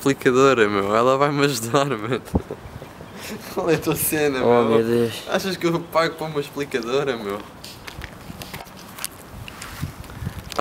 explicadora, meu. Ela vai-me ajudar, meu. Qual é a tua cena, Oh meu? meu Deus. Achas que eu pago para uma explicadora, meu?